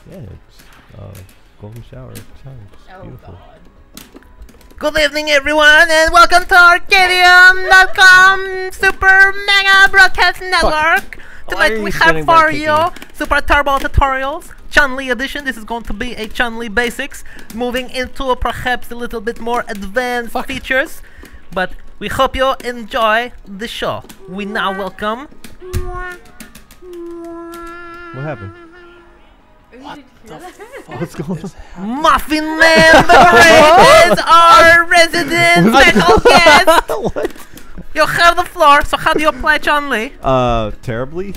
Yeah, it's golden shower. It's beautiful. God. Good evening, everyone, and welcome to Arcadium.com Super Mega Broadcast Network. Tonight we have for you Super Turbo Tutorials, Chun Li edition. This is going to be a Chun Li basics, moving into perhaps a little bit more advanced features. But we hope you enjoy the show. We now welcome. What happened? What the fuck? What's going on? Muffin Man the Great is our resident special guest. What? You have the floor. So how do you apply Chun Li? Terribly.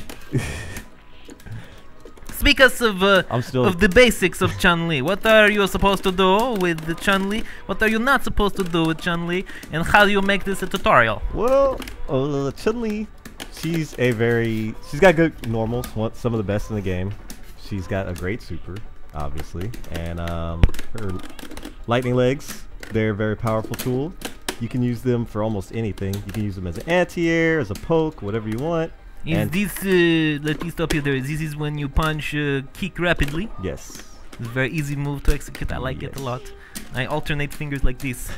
Speak us of the basics of Chun Li. What are you supposed to do with the Chun Li? What are you not supposed to do with Chun Li? And how do you make this a tutorial? Well, Chun Li, she's got good normals, some of the best in the game. She's got a great super, obviously, and her lightning legs, they're a very powerful tool. You can use them for almost anything. You can use them as an anti-air, as a poke, whatever you want. Is this, let me stop you there. This is when you punch, kick rapidly. Yes. It's a very easy move to execute. I like it a lot. I alternate fingers like this.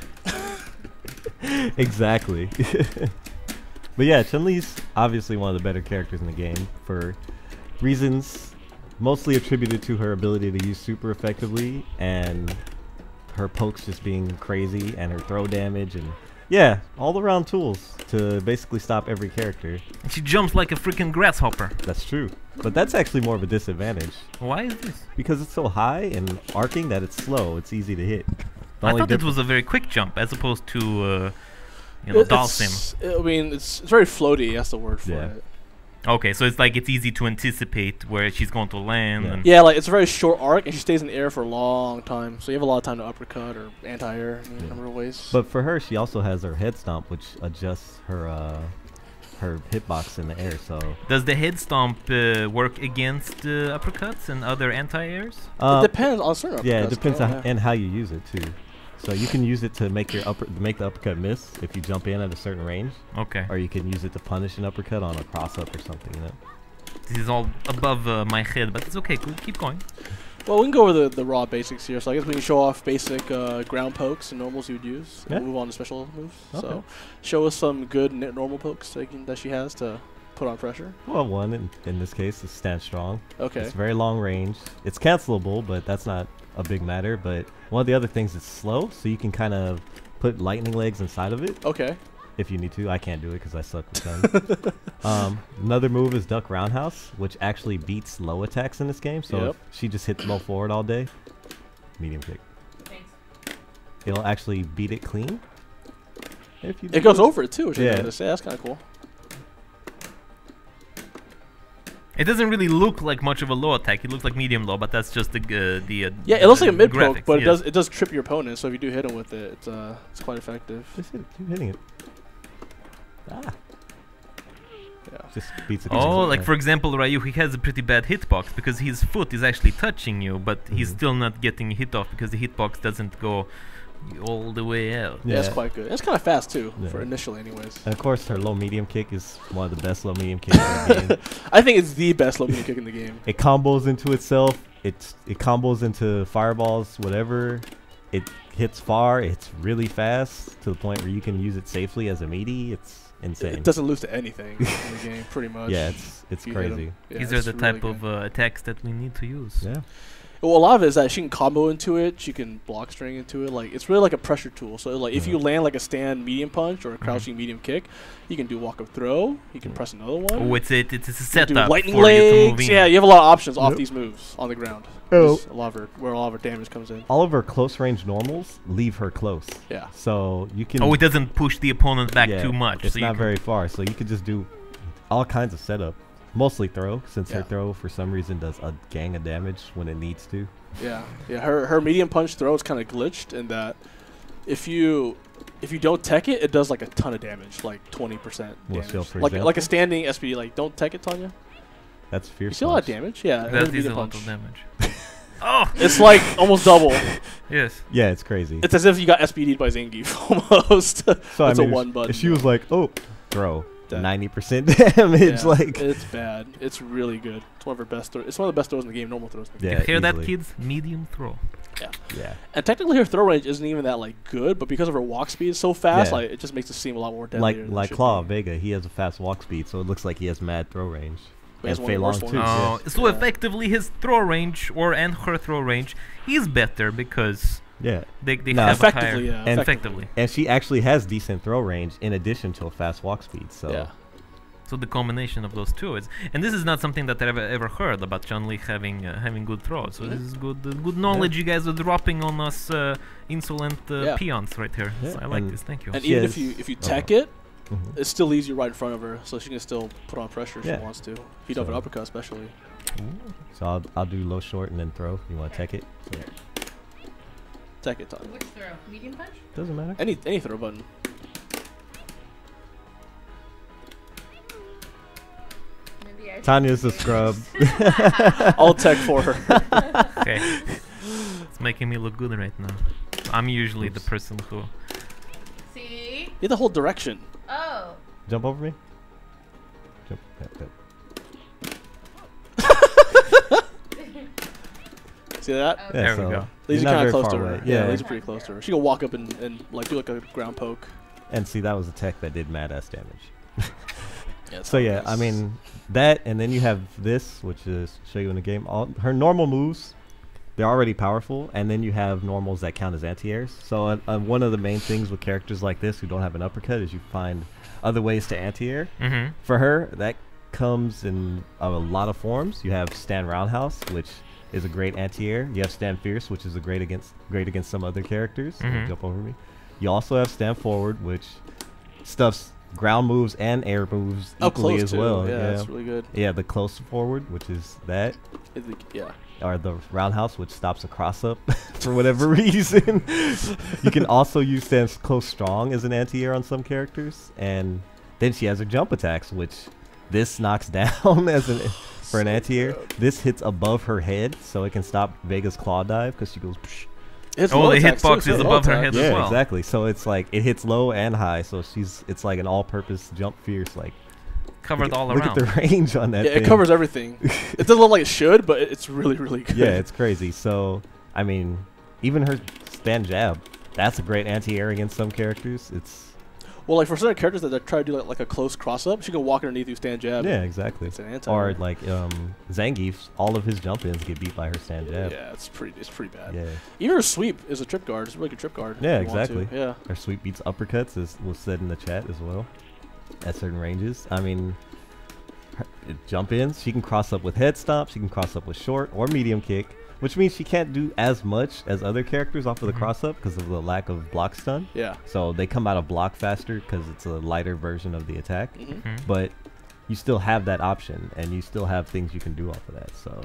Exactly. But yeah, Chun-Li's obviously one of the better characters in the game for reasons mostly attributed to her ability to use super effectively and her pokes just being crazy and her throw damage and yeah, all around tools to basically stop every character. And she jumps like a freaking grasshopper. That's true. But that's actually more of a disadvantage. Why is this? Because it's so high and arcing that it's slow. It's easy to hit. I thought it was a very quick jump as opposed to, you know, doll sim. I mean, it's very floaty. That's the word for it. Okay, so it's like it's easy to anticipate where she's going to land. Yeah. And Yeah, like it's a very short arc, and she stays in the air for a long time. So you have a lot of time to uppercut or anti-air in a number of ways. But for her, she also has her head stomp, which adjusts her her hitbox in the air. So does the head stomp work against uppercuts and other anti-airs? It depends on certain uppercuts. Yeah, it depends on and how you use it too. So you can use it to make the uppercut miss if you jump in at a certain range. Okay. Or you can use it to punish an uppercut on a cross-up or something. You know? This is all above my head, but it's okay. Cool. Keep going. Well, we can go over the raw basics here. So I guess we can show off basic ground pokes and normals you would use. And move on to special moves. Okay. So show us some good normal pokes that she has to put on pressure. Well, one in this case is stand strong. Okay. It's very long range. It's cancelable, but that's not a big matter. But one of the other things is slow, so you can kind of put lightning legs inside of it. Okay. If you need to. I can't do it because I suck with guns. Another move is duck roundhouse, which actually beats low attacks in this game. So if she just hits low forward all day, medium kick. Thanks. It'll actually beat it clean. If you it goes over it too, which yeah. That's kind of cool. It doesn't really look like much of a low attack. It looks like medium low, but that's just yeah, it looks like a mid poke, but yes. it does trip your opponent. So if you do hit him with it, it's quite effective. Just hit it. Keep hitting it. Ah. Yeah. Just beats it. Oh, like for example, Ryu, he has a pretty bad hitbox because his foot is actually touching you, but he's still not getting hit off because the hitbox doesn't go all the way out. Yeah, it's quite good. It's kind of fast too, for initially anyways. And of course, her low medium kick is one of the best low medium kicks in the game. I think it's the best low medium kick in the game. It combos into itself. It combos into fireballs, whatever. It hits far. It's really fast to the point where you can use it safely as a meaty. It's insane. It doesn't lose to anything in the game, pretty much. Yeah, it's crazy. Yeah, these are the type of attacks that we need to use. Yeah. Well, a lot of it is that she can combo into it. She can block string into it. Like it's really like a pressure tool. So like if you land like a stand medium punch or a crouching medium kick, you can do walk up throw. You can press another one. Oh, it's a setup. Do lightning for legs. you to move in. Yeah, you have a lot of options off these moves on the ground. Oh. A lot of where a lot of her damage comes in. All of her close range normals leave her close. Yeah. So you can. Oh, it doesn't push the opponent back too much. It's so not very far, so you could just do all kinds of setup. Mostly throw, since her throw for some reason does a gang of damage when it needs to. Yeah, yeah. Her medium punch throw is kind of glitched in that if you don't tech it, it does like a ton of damage, like 20% damage. Like a standing SP. Like don't tech it, Tanya. That's fierce. You see a lot of damage. Yeah, that is a lot of damage. Oh, it's like almost double. Yes. Yeah, it's crazy. It's as if you got SPD'd by Zangief almost. So it's I mean, a one button. if she was like, oh, throw, 90% damage. Yeah, like it's bad. It's really good. It's one of her best. It's one of the best throws in the game. Normal throws in the game. Yeah, You hear that, easily. kids? Medium throw. Yeah. Yeah. And technically, her throw range isn't even that like good, but because of her walk speed so fast, Yeah. like it just makes it seem a lot more deadly. Like Claw Vega, he has a fast walk speed, so it looks like he has mad throw range. But he's And one of the worst Fei Long, too. ones. Oh, so effectively his throw range and her throw range is better because Yeah. they No, have a higher effectively, yeah. And effectively. And she actually has decent throw range in addition to a fast walk speed. So Yeah. So the combination of those two is, and this is not something that I've ever heard about Chun Li having good throws. So this is good knowledge you guys are dropping on us insolent peons right here. Yeah. So I like And- this. Thank you. And She even has- if you tech it, Mhm. it still leaves you right in front of her, so she can still put on pressure if Yeah. she wants to. If you don't have an So- uppercut, especially. So I'll do low short and then throw. You want to tech it? So Tech it, Todd. Which throw? Medium punch? doesn't matter. Any throw button. Maybe I Tanya's a should scrub. I'll tech for her. Okay. It's making me look good right now. I'm usually the person who. See? You have the whole direction. Oh. Jump over me. Jump. Yep. See that? Okay. There we so go. Leaves you're you not kind very of close far to her. away. Yeah, Yeah. leaves you pretty close to her. She can walk up and like do like a ground poke. And see, that was a tech that did mad ass damage. Yeah, So yeah, I mean that, and then you have this, which is show you in the game. All her normal moves, they're already powerful, and then you have normals that count as anti-airs. So one of the main things with characters like this who don't have an uppercut is you find other ways to anti-air. Mm-hmm. For her, that comes in a lot of forms. You have stand roundhouse, which is a great anti-air. You have stand fierce, which is great against some other characters. Mhm. Jump over me. You also have stand forward, which stuffs ground moves and air moves Up equally close as too. well. Yeah, Yeah, that's really good. yeah. The close forward, which is that, Yeah. or the roundhouse, which stops a cross up for whatever reason. You can also use stand close strong as an anti-air on some characters, and then she has her jump attacks, which this knocks down as an for an anti-air. This hits above her head, so it can stop Vega's claw dive because she goes. Psh. It's Oh, low the attacks, too, hitbox so is low above her attacks. head as Yeah, well. exactly. So it's like it hits low and high. So it's like an all-purpose jump fierce. Like Covered all look around. at the range on that. Yeah, thing. it covers everything. It doesn't look like it should, but it's really, really good. Yeah, it's crazy. So I mean, even her stand jab, that's a great anti-air against some characters. It's Well, like for certain characters that try to do like a close cross up, she can walk underneath you, stand jab. yeah, exactly. It's an anti. Or like Zangief, all of his jump ins get beat by her stand jab. Yeah, it's pretty bad. Yeah. Even her sweep is a trip guard. It's a really good trip guard. if Yeah, you want to. exactly. Yeah. Her sweep beats uppercuts, as was said in the chat as well, at certain ranges. I mean, jump ins, she can cross up with head stomp, she can cross up with short or medium kick, which means she can't do as much as other characters off of the Mhm. cross up because of the lack of block stun. Yeah. So they come out of block faster because it's a lighter version of the attack. Mm-hmm. Mhm. But you still have that option, and you still have things you can do off of that. So,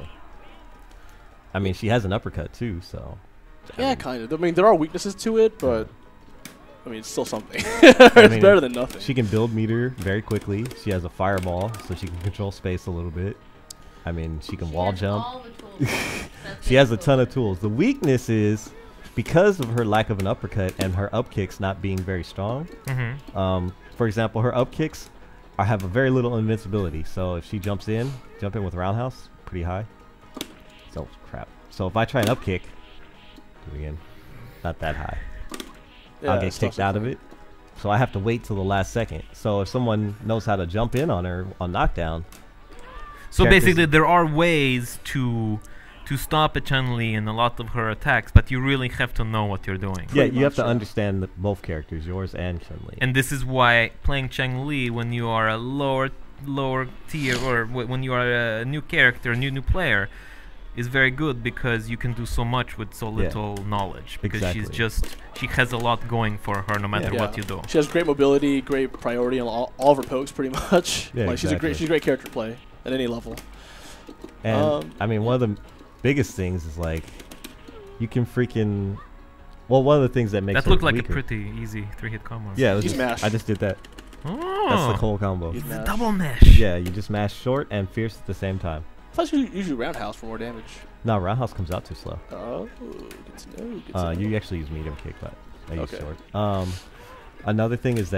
I mean, she has an uppercut too. So, I Yeah, mean, kind of. I mean, there are weaknesses to it, but I mean, it's still something. It's mean, better than nothing. she can build meter very quickly. She has a fireball, so she can control space a little bit. I mean, she can wall has jump. all the tools. That's She has a pretty ton cool. of tools. The weakness is because of her lack of an uppercut and her up kicks not being very strong. Mm-hmm. For example, her up kicks have a very little invincibility. So if she jump in with roundhouse, pretty high. So crap. So if I try an up kick, do it again, not that high. I'll get it's kicked tough out of it. So I have to wait till the last second. So if someone knows how to jump in on her on knockdown, So characters- basically, there are ways to stop a Chun Li in a lot of her attacks, but you really have to know what you're doing. yeah, Pretty you have much, to yeah. understand both characters, yours and Chun Li. And this is why playing Chun Li when you are a lower tier or when you are a new character, new player, is very good because you can do so much with so little knowledge. Because Exactly. she has a lot going for her no matter Yeah. what you do. She has great mobility, great priority on all of her pokes, pretty much. Yeah, like she's a great character to play at any level. And I mean, one of the biggest things is like you can freaking. Well, one of the things that makes That her looked like weaker. a pretty easy 3-hit combo. Yeah, it was You just, smash. I just did that. Oh, That's the whole combo. You it's a mash. double mesh. Yeah, you just mash short and fierce at the same time. I thought you usually roundhouse for more damage. No, roundhouse comes out too slow. Oh, good to know. Good to know. You actually use medium kick, but I use Okay. short. Another thing is that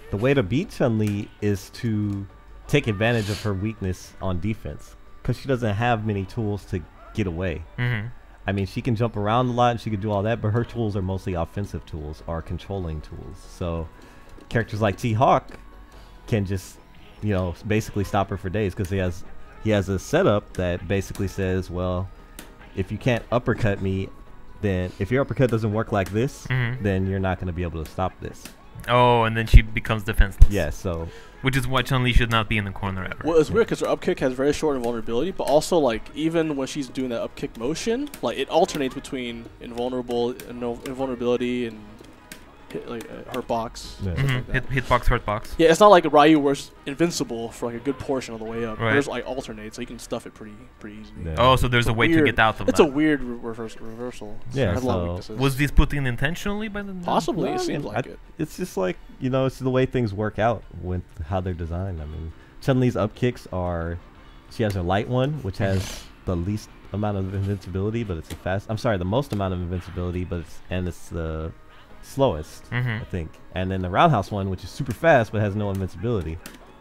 the way to beat Chun Li is to take advantage of her weakness on defense, because she doesn't have many tools to get away. I mean, she can jump around a lot and she can do all that, but her tools are mostly offensive tools or controlling tools. So characters like T-Hawk can just, you know, basically stop her for days, because he has a setup that basically says, well, if you can't uppercut me, then if your uppercut doesn't work like this, then you're not going to be able to stop this. Oh, and then she becomes defenseless. Yeah, so... Which is why Chun-Li should not be in the corner ever. Well, it's weird because her up kick has very short invulnerability, but also, like, even when she's doing that up kick motion, like, it alternates between invulnerability and hurt box. Yeah. Like hitbox, hurt box. Yeah, it's not like Ryu where it's invincible for like a good portion of the way up. Right. There's like alternate, so you can stuff it pretty easily. Yeah. Oh, so there's a way to get out of that. It's a weird reversal. Yeah, It has a lot of weaknesses. Was this put in intentionally by the... Possibly, Well, it I seems mean, like it. It's just like, you know, it's the way things work out with how they're designed. I mean, Chun-Li's up kicks are... She has her light one, which has the least amount of invincibility, but it's the most amount of invincibility, but it's the slowest, I think. And then the roundhouse one, which is super fast but has no invincibility.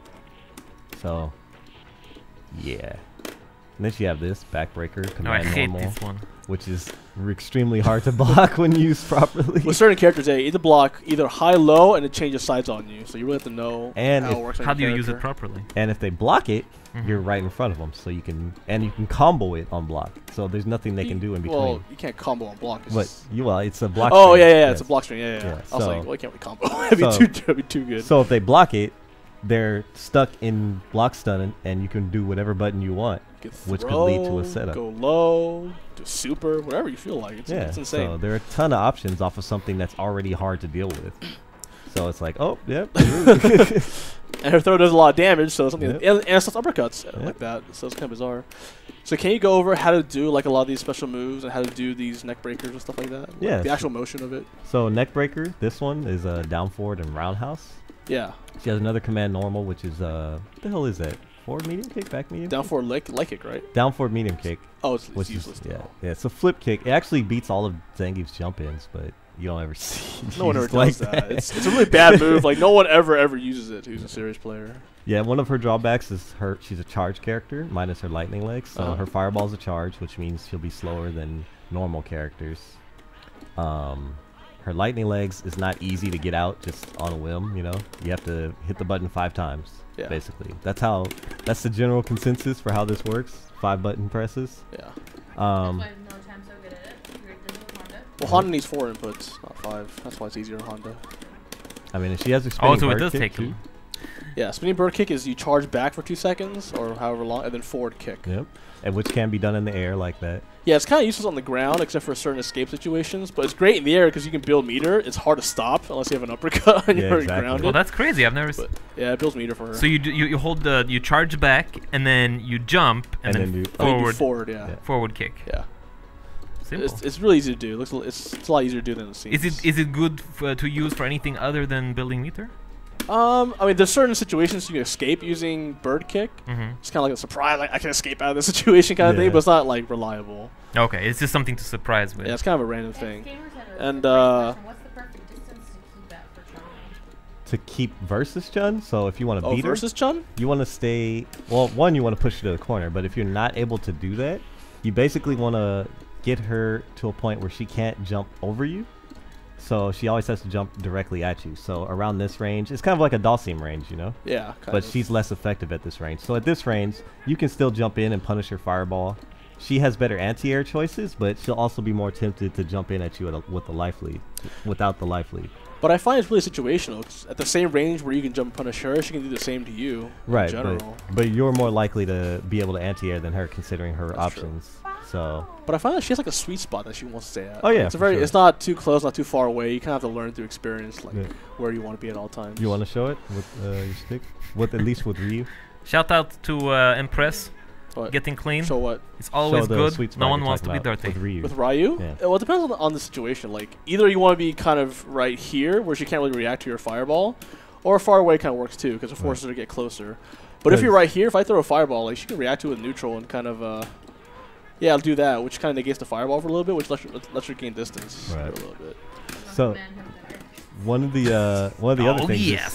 So, yeah. And then you have this backbreaker, No, I command hate normal, this one. which is extremely hard to block when used properly. With certain characters, they either block either high, low, and it changes sides on you. So you really have to know And how if- it works. on How your do you use it character. properly? And if they block it, you're right in front of them, so you can combo it on block. So there's nothing they can do in between. Well, you can't combo on block. It's But just- it's a block. Oh string, yeah, yes. it's a block string. Yeah. Yeah, I was so- like, well, I can't really combo. that'd be too good. So if they block it, they're stuck in block stun, and you can do whatever button you want, You can which could lead to a throw, setup. Go low, do super, whatever you feel like. It's insane. So there are a ton of options off of something that's already hard to deal with. So it's like, oh, yep. And her throw does a lot of damage, so something Yep. and it's uppercuts like that. So it's kind of bizarre. So can you go over how to do like a lot of these special moves and how to do these neck breakers and stuff like that? Like, Yeah. the actual motion of it. So neck breaker, this one is down forward and roundhouse. Yeah. She has another command normal, which is what the hell is that? Forward medium kick, back medium. Down kick? forward leg kick, right? Down forward medium kick. Oh, it's Which useless. is, yeah, though. yeah, it's a flip kick. It actually beats all of Zangief's jump ins, but you don't ever see. No one ever used does like that. It's a really bad move. Like no one ever uses it. Who's a serious player? Yeah, one of her drawbacks is she's a charge character minus her lightning legs. So her fireball's a charge, which means she'll be slower than normal characters. Her lightning legs is not easy to get out just on a whim. You know, you have to hit the button 5 times. Yeah. Basically, that's the general consensus for how this works. 5 button presses. Yeah. That's why no time's so good at it. You're good with Honda. Well, Honda needs 4 inputs, not 5. That's why it's easier on Honda. I mean, if she has a spinning Also, it bird does kick take too. them. Yeah, spinning bird kick is you charge back for 2 seconds or however long, and then forward kick. Yep. And which can be done in the air like that. Yeah, it's kind of useless on the ground except for certain escape situations, but it's great in the air because you can build meter. It's hard to stop unless you have an uppercut and Yeah, you're already exactly. grounded. Well, that's crazy. I've never... But yeah, it builds meter for her. So you hold you charge back, and then you jump, and then do Oh, you do forward, forward, yeah. forward kick. Yeah. Simple. It's really easy to do. It's a lot easier to do than it seems. Is it good to use for anything other than building meter? I mean, there's certain situations you can escape using bird kick. Mm-hmm. It's kind of like a surprise, like I can escape out of this situation kind of thing, Yeah. but it's not like reliable. Okay, it's just something to surprise with. Yeah, it's kind of a random thing. Gamers have a And, great question. What's the perfect distance to keep at for Chun Li? To keep versus Chun, so if you want to Oh, beat her, versus Chun? you want to stay. Well, one, you want to push her to the corner, but if you're not able to do that, you basically want to get her to a point where she can't jump over you. So she always has to jump directly at you. So around this range, it's kind of like a Dalsim range, you know? Yeah, kind But of. she's less effective at this range. So at this range, you can still jump in and punish her fireball. She has better anti-air choices, but she'll also be more tempted to jump in at you with the life lead, without the life lead. But I find it's really situational. 'Cause at the same range where you can jump and punish her, she can do the same to you. Right, In general. but you're more likely to be able to anti-air than her, considering her That's true. options. So But I find that she has like a sweet spot that she wants to stay at. Oh, yeah, it's a for very. sure. It's not too close, not too far away. You kind of have to learn through experience, like Yeah. where you want to be at all times. you want to show it with your stick, at least with Ryu. Shout out to Impress, What? getting clean. So what? It's always Show the good. sweet No spot one you're wants to talking be about dirty. with Ryu. With Ryu? Yeah. Well, it depends on the situation. Like, either you want to be kind of right here, where she can't really react to your fireball, or far away kind of works too, because it forces her to get closer. But if you're right here, if I throw a fireball, like she can react to it with neutral and kind of, yeah, I'll do that, which kind of negates the fireball for a little bit, which lets her gain distance Right. for a little bit. So one of the other Oh things yes.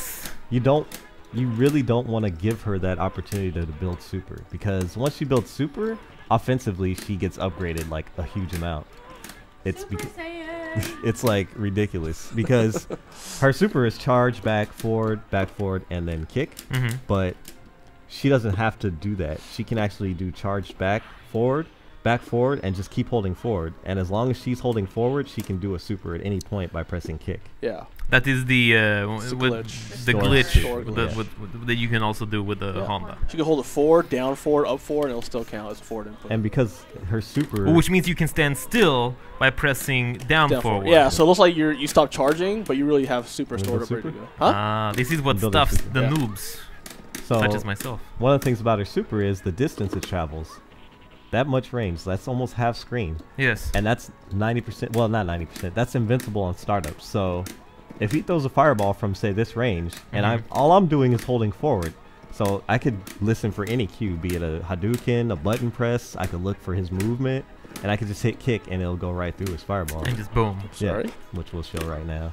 you really don't want to give her that opportunity to build super, because once she builds super, offensively she gets upgraded like a huge amount. It's it's like ridiculous because her super is charge, back forward, and then kick. But she doesn't have to do that. She can actually do charge back forward, and just keep holding forward. And as long as she's holding forward, she can do a super at any point by pressing kick. Yeah. That is the glitch that you can also do with the Honda. She can hold it forward, down forward, up forward, and it'll still count as a forward input. And because her super, which means you can stand still by pressing down forward. Yeah, so it looks like you stop charging, but you really have super stored up ready to go. Huh? This is what stuffs the noobs, such as myself. One of the things about her super is the distance it travels. That much range, that's almost half screen. Yes. And that's 90%, well, not 90%, that's invincible on startups. So if he throws a fireball from, say, this range, and all I'm doing is holding forward, so I could listen for any cue, be it a Hadouken, a button press, I could look for his movement, and I could just hit kick, and it'll go right through his fireball. And just boom. Yeah, which we'll show right now.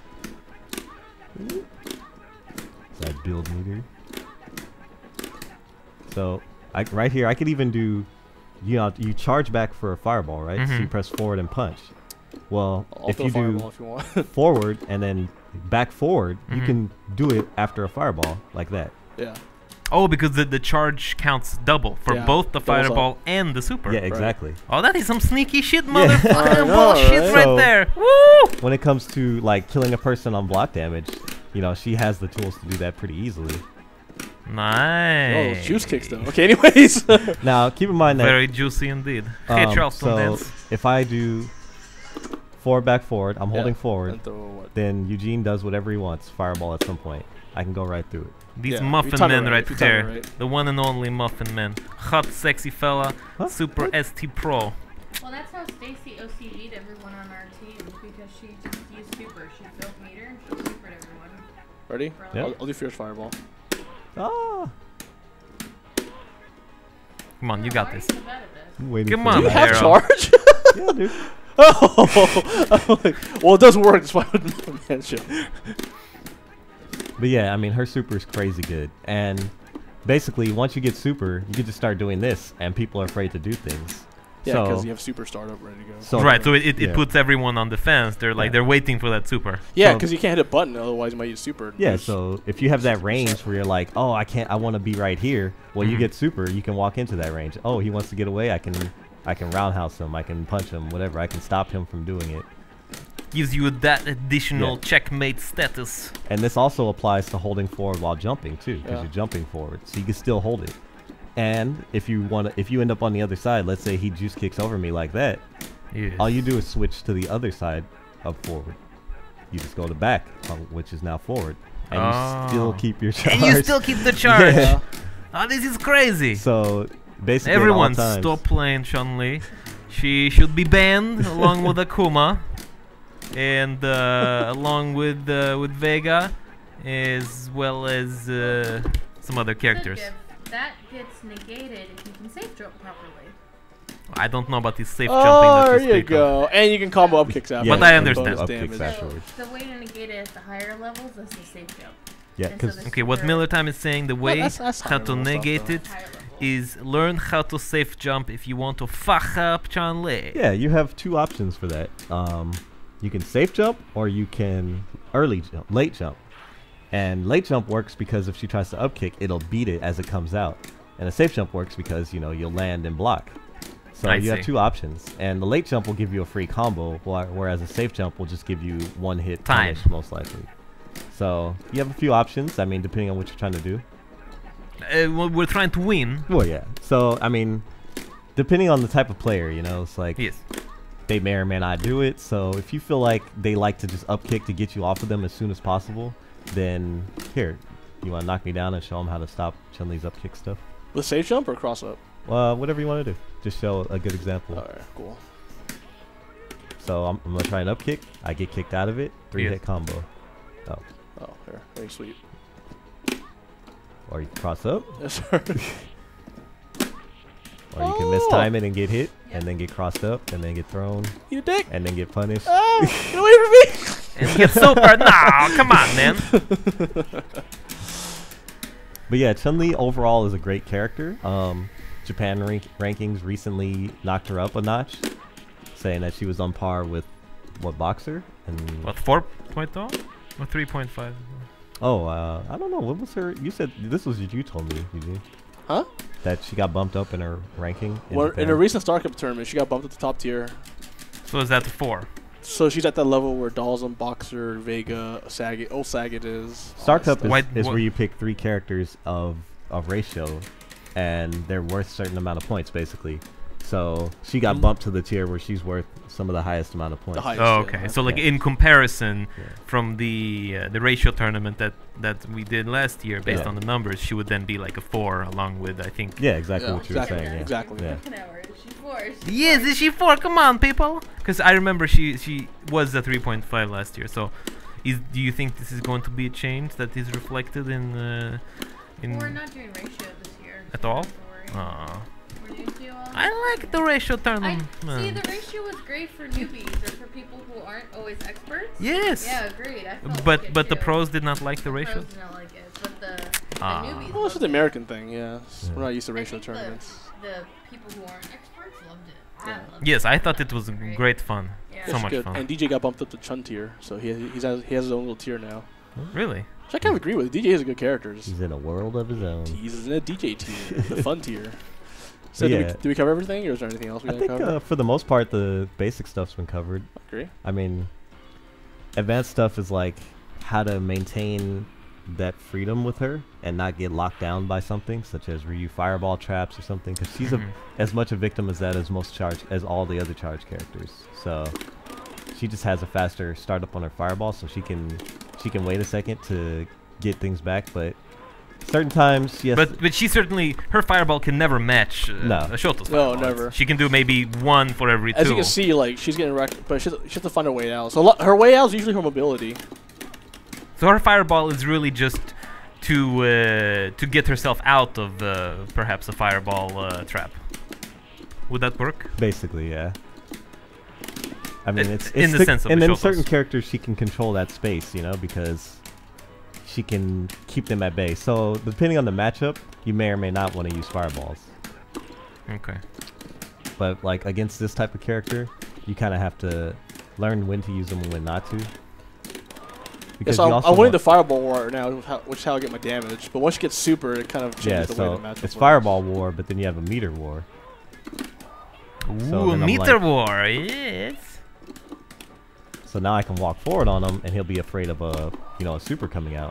That build meter. So right here, I could even do, you charge back for a fireball, right? So you press forward and punch. Well, if you do forward and then back forward, you can do it after a fireball like that. Yeah. Oh, because the charge counts double for both the fireball and the super. Yeah, exactly. Oh, that is some sneaky shit, motherfucking bullshit right there. Woo! When it comes to like killing a person on block damage, she has the tools to do that pretty easily. Nice. Oh, juice kicks though. Okay, anyways. Now, keep in mind that very juicy indeed. Hey, Charleston dance. If I do forward, back, forward, I'm holding forward, then Eugene does whatever he wants. Fireball at some point. I can go right through it. These muffin men right there. The one and only muffin man. Hot, sexy fella. Super ST Pro. Well, that's how Stacy OCD'd everyone on our team, because she just used super. She built meter and she supered everyone. Ready? Yeah. I'll do fierce fireball. Ah. Come on, you got this. Come on, do you have charge? Yeah, dude. Oh, well, it doesn't work. That's why I wouldn't mention. But yeah, I mean, her super is crazy good. And basically, once you get super, you can just start doing this, and people are afraid to do things. Yeah, because you have super startup ready to go. So so it puts everyone on defense. They're like, they're waiting for that super. Yeah, because you can't hit a button, otherwise you might use super. Yeah, so if you have that range where you're like, oh, I want to be right here. Well, you get super, you can walk into that range. Oh, he wants to get away, I can roundhouse him, I can punch him, whatever. I can stop him from doing it. Gives you that additional checkmate status. And this also applies to holding forward while jumping too, because you're jumping forward, so you can still hold it. And if you end up on the other side, let's say he juice kicks over me like that, all you do is switch to the other side of forward. You just go to back, which is now forward, and you still keep your charge. And you still keep the charge. Oh, this is crazy. So basically, everyone stop playing Chun Li. She should be banned along with Akuma, and along with Vega, as well as some other characters. That gets negated if you can safe jump properly. I don't know about this safe jumping. There you go. And you can combo up kicks after. But I understand. So the way to negate it at the higher levels is the safe jump. Yeah, because okay, what Miller Time is saying, the way how to negate it is learn how to safe jump if you want to fuck up Chun Li. Yeah, you have two options for that. You can safe jump or you can late jump. And late jump works because if she tries to up kick, it'll beat it as it comes out. And a safe jump works because, you'll land and block. So you have two options. And the late jump will give you a free combo, whereas a safe jump will just give you one hit punish, most likely. So you have a few options, I mean, depending on what you're trying to do. Well, we're trying to win. Well, yeah. So, I mean, depending on the type of player, it's like they may or may not do it. So if you feel like they like to just up kick to get you off of them as soon as possible, then here, you want to knock me down and show them how to stop Chun Li's up kick stuff? With safe jump or cross up? Whatever you want to do. Just show a good example. Alright, cool. So I'm going to try an up kick. I get kicked out of it. 3-hit combo. Oh, here. Very sweet. Or you can cross up. Yes, sir. Or you can mistime it and get hit, and then get crossed up, and then get thrown. You dick. And then get punished. Get away from me! And get super. No, come on, man. But yeah, Chun Li overall is a great character. Japan rankings recently knocked her up a notch, saying that she was on par with what Boxer and What 4.0 or 3.5? oh, I don't know. What was her? You said this was what you told me, Eugene. Huh? That she got bumped up in her ranking. Well, in Japan. a recent Star Cup tournament, she got bumped up to top tier. So is that the 4? So she's at that level where Dalsum, Boxer, Vega, Saget, old Saget is. Star Cup Why- is wha- where you pick 3 characters of ratio, and they're worth a certain amount of points, basically. So she got bumped to the tier where she's worth some of the highest amount of points. The highest. Oh, yeah. okay. So like Yeah. in comparison Yeah. from the ratio tournament that we did last year, based Yeah. on the numbers, she would then be like a 4, along with I think. Yeah, exactly Yeah, what you exactly, were saying. Yeah. exactly. Yeah. An hour. She's 4. Yes, is she 4? Come on, people. Because I remember she was a 3.5 last year. So, do you think this is going to be a change that is reflected in We're not doing ratio this year. At all? Don't worry. We're doing duo. I like the ratio See, tournament. the ratio was great for newbies or for people who aren't always experts. Yes. Yeah, agreed. I felt like But it the too. pros did not like the The ratio. pros did not like it, but the Ah. newbies. Well, it's just loved the it. American thing, yeah. Yeah. We're not used to I ratio think tournaments. The people who aren't experts loved it. I Yeah. loved Yes, it. I thought it was Great. great fun. Yeah. So It's much good. fun. And DJ got bumped up to Chun tier, so he has his own little tier now. Really? Which I kind of agree with. DJ has good characters. He's in a world of his own. He's in a DJ tier, the fun tier. So Yeah. do we cover everything, or is there anything else we I gotta think cover? for the most part, the basic stuff's been covered. Agree. I mean, advanced stuff is like how to maintain that freedom with her and not get locked down by something, such as Ryu fireball traps or something, because she's Mhm. as much a victim as that as all the other charge characters. So she just has a faster startup on her fireball, so she can wait a second to get things back, but certain times she has But she certainly, her fireball can never match No. a Shoto's No, fireball. never. She can do maybe 1 for every 2. As you can see, like she's getting wrecked, but she has to find her way out. So her way out is usually her mobility. So her fireball is really just to get herself out of perhaps a fireball trap. Would that work? basically, yeah. I mean, it's in the thick- sense of and the then Shotos. certain characters she can control that space, because she can keep them at bay. So depending on the matchup, you may or may not want to use fireballs. Okay. But like against this type of character, you kind of have to learn when to use them and when not to. Yeah, Because so you also I'm winning want- the fireball war right now, which is how I get my damage. But once you get super, it kind of changes yeah, the way so the matchup it's works. fireball war, but then you have a meter war. So Ooh, then I'm meter like- war, yes. So now I can walk forward on him, and he'll be afraid of a super coming out.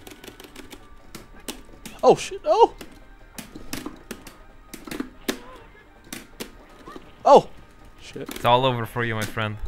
Oh shit! Oh. Oh. Shit. It's all over for you, my friend.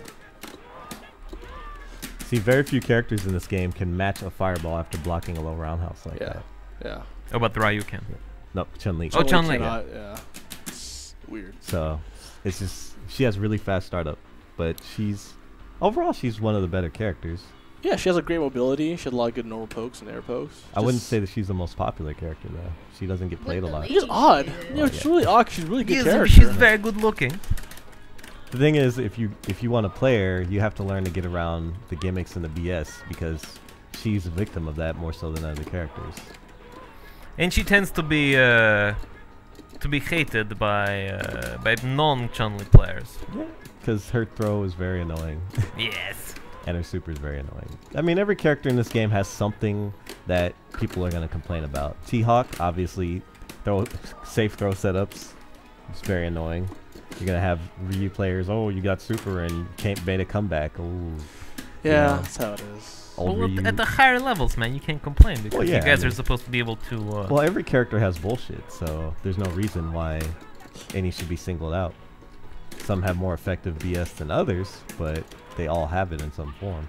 See, very few characters in this game can match a fireball after blocking a low roundhouse like Yeah. that. Yeah. Oh, but Ryu can. Nope, Chun-Li. Oh, Chun-Li. cannot, yeah. It's weird. So it's just she has really fast startup, but overall she's one of the better characters. Yeah, she has a great mobility. She has a lot of good normal pokes and air pokes. I wouldn't Just- say that she's the most popular character though. She doesn't get played a lot. It's just odd. Yeah. You know, it's really odd. 'Cause she's a really good Yes, character. she's very good looking. The thing is, if you want to play her, you have to learn to get around the gimmicks and the BS because she's a victim of that more so than other characters. And she tends to be hated by non-Chun-Li players. Yeah, because her throw is very annoying. Yes. And her super is very annoying. I mean, every character in this game has something that people are going to complain about. T-Hawk, obviously, safe throw setups. It's very annoying. You're going to have Ryu players, oh, you got super and you can't bait a comeback. Ooh. Yeah, Yeah. that's how it is. Old Well, Ryu. at the higher levels, man, you can't complain because Well, yeah, you guys I are mean- supposed to be able to. Well, every character has bullshit, so there's no reason why any should be singled out. Some have more effective BS than others, but they all have it in some form.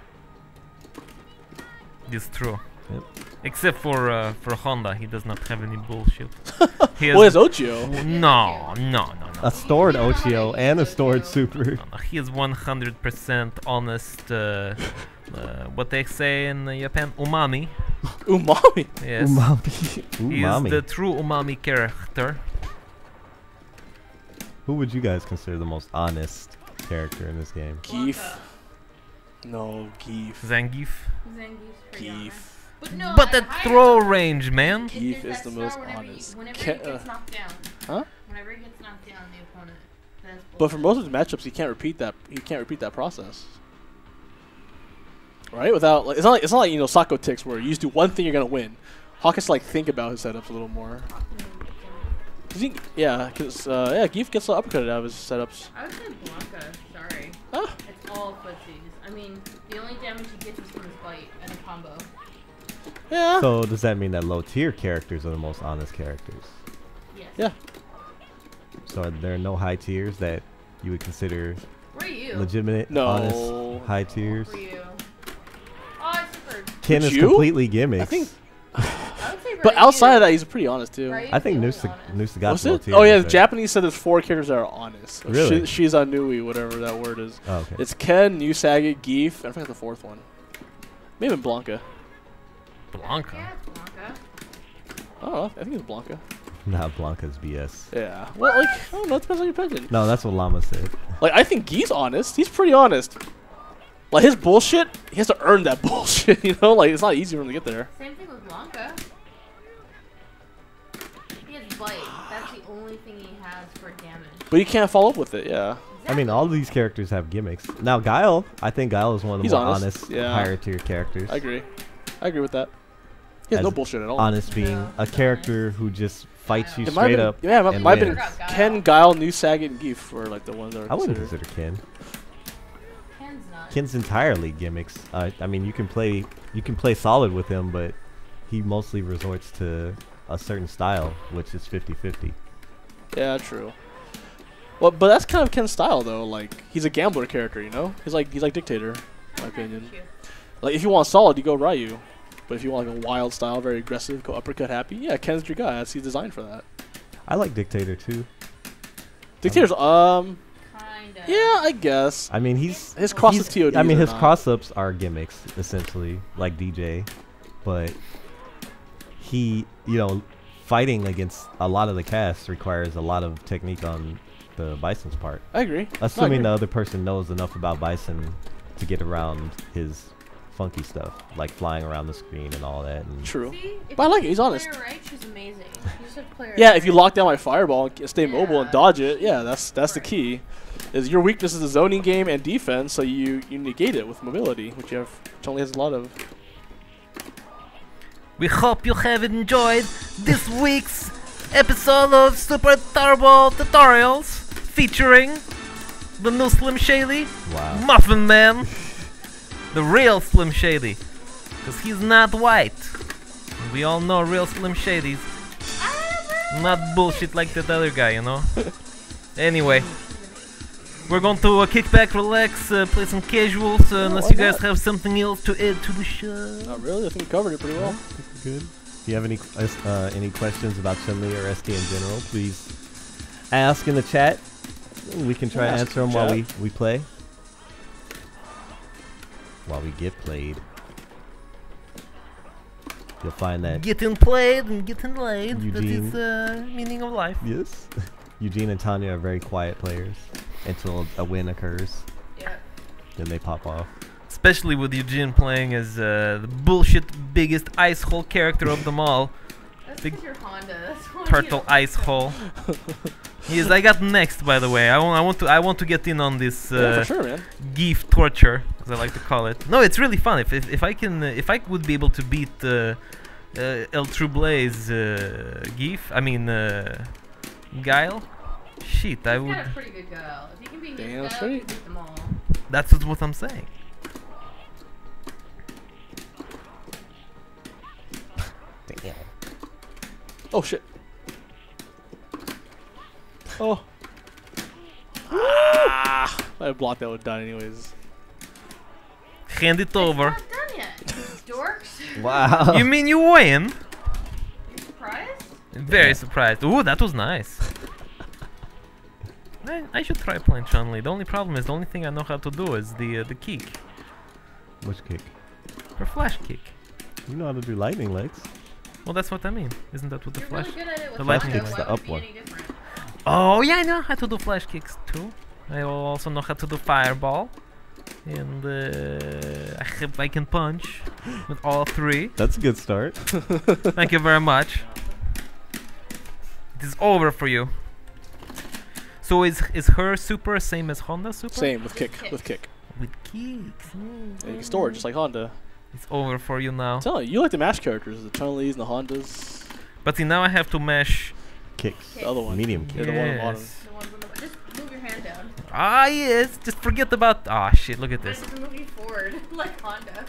It's true. Yep. Except for Honda, he does not have any bullshit. He Well, it's Ochio. no. A stored You know how Ochio to and a use stored Ochio. super. No, he is 100% honest. What they say in Japan, umami. Umami. Yes. Umami. He is Umami. the true umami character. Who would you guys consider the most honest character in this game? Geef. No, Geef. Zangief. Zangief's pretty honest. Geef. No, But at the higher throw level, range, man. Geef there's is that the most star whenever honest. Whenever Can't- he gets knocked down. Huh? Whenever he gets knocked down, the opponent. That's But for bullshit. most of his matchups, he can't repeat that. He can't repeat that process. Right? Without like, it's not like you know Sako ticks where you just do one thing you're gonna win. Hawk has to like think about his setups a little more. Because Geef gets uppercutted out of his setups. I would say Blanca. Sorry. Ah. It's all footsies. I mean, the only damage he gets is from his bite and a combo. Yeah. So does that mean that low tier characters are the most honest characters? Yes. Yeah. So are there no high tiers that you would consider Where are you? legitimate, No. honest high tiers? Where are you? Oh, I supered. Ken is you? completely gimmicks. I think. I would say But Ryu. outside of that, he's pretty honest too. Ryu's I think the Noosa only honest. got What's low it? tier. Oh yeah, the but- Japanese said there's 4 characters that are honest. Really? Shizanui, whatever that word is. Oh, okay. It's Ken, Usagi, Geef, and I forgot the 4th one. Maybe Blanca. Blanca. Yeah, it's Blanca. Oh, I think it's Blanca. Not Blanca's BS. Yeah. Well, like, I don't know. It depends on your opinion. No, that's what Llama said. Like, I think Gee's honest. He's pretty honest. Like, his bullshit, he has to earn that bullshit, you know? Like, it's not easy for him to get there. Same thing with Blanca. He has bite. That's the only thing he has for damage. But he can't follow up with it, yeah. I mean, all of these characters have gimmicks. Now, Guile, I think Guile is one of the He's more honest, honest, yeah. higher tier characters. I agree. I agree with that. He has no As bullshit at all. Honest being No, a he's character who just fights you It might straight have up. been, yeah, it and might have wins. been Guile. Ken, Guile, Usagi, and Geef were like the ones that are I wouldn't considered. consider Ken. Ken's not. Ken's entirely gimmicks. I mean, you can play solid with him, but he mostly resorts to a certain style, which is 50-50. Yeah, true. Well, but that's kind of Ken's style, though. Like, he's a gambler character, you know? He's like Dictator, in my opinion. Like, if you want solid, you go Ryu. But if you want like a wild style, very aggressive, go uppercut happy, yeah, Ken's your guy. He's designed for that. I like Dictator too. Dictator's, Kinda. yeah, I guess. I mean, his crosses TODs I mean, are his not- cross-ups are gimmicks essentially, like DJ, but he, you know, fighting against a lot of the cast requires a lot of technique on the Bison's part. I agree. Assuming the No, I other person knows enough about Bison to get around his funky stuff, like flying around the screen and all that. And True. See, if But I like you it, he's honest. play her right, she's amazing. You just have to play her Yeah, right. if you lock down my fireball and stay mobile and Yeah. dodge it, yeah, that's the Right. key. Is your weakness is the zoning game and defense, so you negate it with mobility, which Chun Li has a lot of. We hope you have enjoyed this week's episode of Super Turbo Tutorials featuring the new Slim Shady, wow. Muffin Man, the real Slim Shady, because he's not white. We all know real Slim Shadys, not bullshit like that other guy, you know. Anyway, we're going to kick back, relax, play some casuals, unless why you guys not? have something else to add to the show. Not really. I think we covered it pretty well. Good. If you have any questions about Chun Li or ST in general, please ask in the chat. We can try to Ask answer in them the while chat. we play. While we get played. You'll find that Getting played and getting laid. Eugene. That is meaning of life. yes, Eugene and Tanya are very quiet players until a win occurs. Yeah. Then they pop off. Especially with Eugene playing as the bullshit biggest ice hole character of them all. That's Big 'cause you're Honda. That's why Turtle you don't ice like hole. Yes, I got next, by the way. I want to get in on this Yeah, for sure, man. Geef torture, as I like to call it. No, it's really fun. If I would be able to beat eltrouble's Geef, I mean Guile, shit, I He's would. got a pretty good girl. If you can beat Damn his girl, straight. you can beat them all. That's what I'm saying. Damn. Oh shit. Oh. I blocked that with done anyways. Hand it over. It's not done yet. Dorks. Wow. You mean you win? You surprised? Very surprised. Ooh, that was nice. I should try playing Chun Li. The only problem is the only thing I know how to do is the kick. Which kick? Her flash kick. You know how to do lightning legs. Well, that's what I mean. Isn't that what the You're flash? really good at it with the flash Honda. kick's Why the would up it be one. any different? Oh yeah, I know how to do flash kicks too. I also know how to do fireball. And I can punch with all three. That's a good start. Thank you very much. It is over for you. So is her super same as Honda super? Same with kick. With kick. With kicks. And you can store it just like Honda. It's over for you now. I'm telling you like the mash characters, the Chun Li's and the Hondas. But see, now I have to mash. Kicks. The other one. Medium Yeah, kick. the one on the bottom. Yes. The ones on the just move your hand down. Ah yes, just forget about. Ah shit! Look at And this. just move you forward like Honda.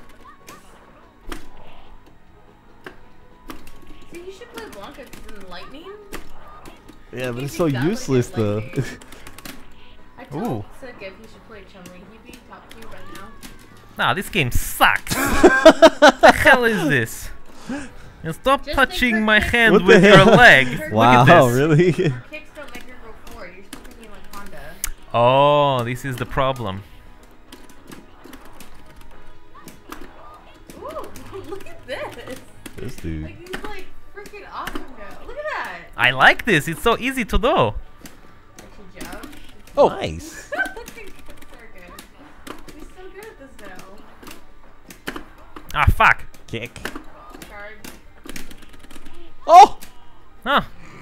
See, you should play Blanca 'cause in lightning. Yeah, but He's it's so exactly useless like though. me. I Ooh. told Sick if he should play Chun Li, he'd be top 2 right now. Nah, this game sucks. What the hell is this? And stop Just touching make her my kick. hand What the with your hell? leg. Her Look at Wow, this. really? Her kicks don't make her go forward. You're supposed to be like Honda. Oh, this is the problem. Ooh, look at this. This dude. Like, he's like freaking awesome now. Look at that. I like this. It's so easy to do. Like, she jumped. Oh, Nice. Look at good. He's so good at this now. Ah, fuck. Kick. Charge. oh! Huh.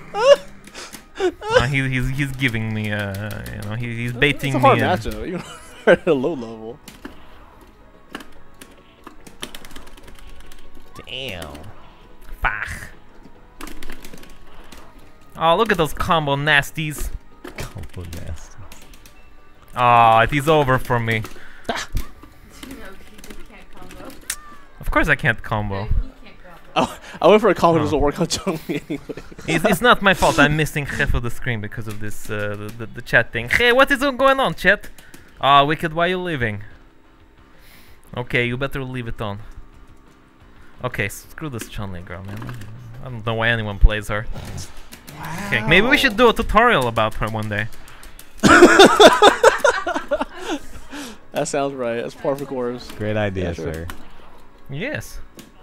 He's giving me he's baiting It's a hard me. matchup, even at a low level. Damn. Fuck. Oh, look at those combo nasties. Combo nasty. Oh, it is over for me. No, he just can't combo. Of course I can't combo. He can't combo. I went for a combo, Oh. doesn't work on Chun Li anyway. It's not my fault. I'm missing half of the screen because of this the chat thing. Hey, what is going on, chat? Ah, Wicked, why are you leaving? Okay, you better leave it on. Okay, screw this Chun Li girl, man. I don't know why anyone plays her. Okay, maybe we should do a tutorial about her one day. That sounds right. That's par for course. Great idea, Yeah, sure. sir. Yes.